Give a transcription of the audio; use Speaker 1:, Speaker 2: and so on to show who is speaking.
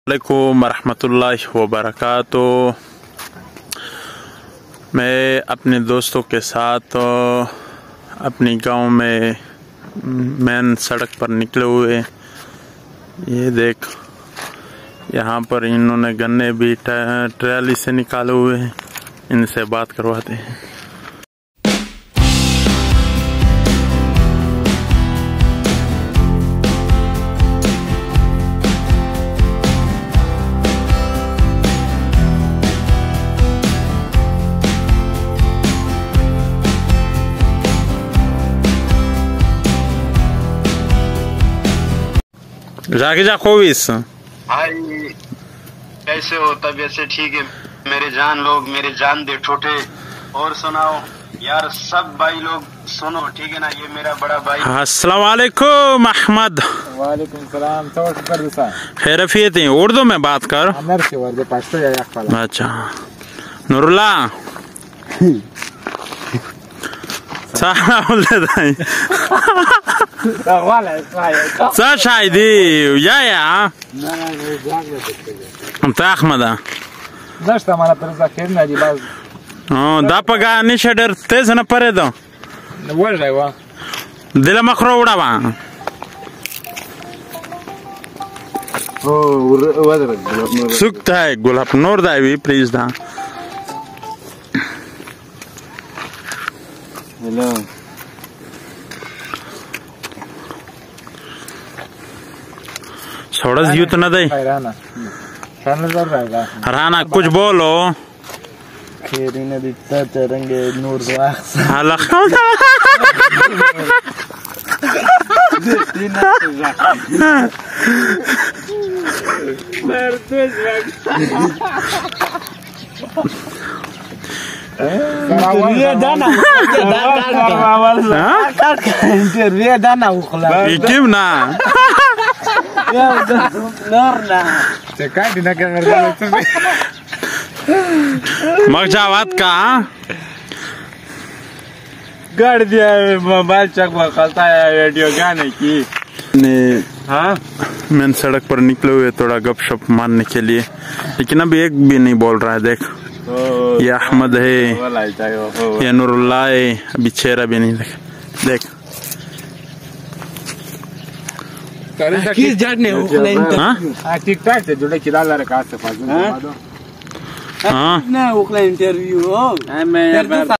Speaker 1: अस्सलामुअलैकुम रहमतुल्लाहि व बरकातुहू। मैं अपने दोस्तों के साथ अपनी गांव में मेन सड़क पर निकले हुए। ये देख, यहाँ पर इन्होंने गन्ने भी ट्राली से निकाले हुए हैं। इनसे बात करवाते हैं। जाके जा खोविस।
Speaker 2: भाई कैसे हो? तबीयत से ठीक है मेरे जान लोग, मेरे जान दे ठोटे। और सुनाओ यार सब भाई लोग, सुनो ठीक है ना? ये मेरा बड़ा भाई।
Speaker 1: अस्सलाम वालेकुम अहमद।
Speaker 3: वालेकुम सलाम।
Speaker 1: खैरियत है? उर्दू में बात कर। अच्छा नूरुल्ला शायदी या Ahmada.
Speaker 3: Znaš šta mana prezakirna di baz.
Speaker 1: Da pa ga niše der teze napredo.
Speaker 3: Ne uvažaj va.
Speaker 1: Dila makro udava. Sukta hai gulab nur da vi please da.
Speaker 2: Hello.
Speaker 1: थोड़ा यूं तो न दे राना कुछ बोलो।
Speaker 3: खेरी ने दिखता चरंगे नूर
Speaker 1: मगजावत का
Speaker 3: गाड़ दिया मोबाइल चक खाता है रेडियो गाने की
Speaker 1: ने।
Speaker 3: हाँ
Speaker 1: मैंने सड़क पर निकले हुए थोड़ा गपशप मारने के लिए, लेकिन अभी एक भी नहीं बोल रहा है। देख ये अहमद है, ये नूरुल्लाह है, अभी चेहरा भी नहीं देख।
Speaker 3: किस जाने टिकटॉक से जुड़े किराला रखा से
Speaker 1: हाँ
Speaker 3: ना इंटरव्यू हो।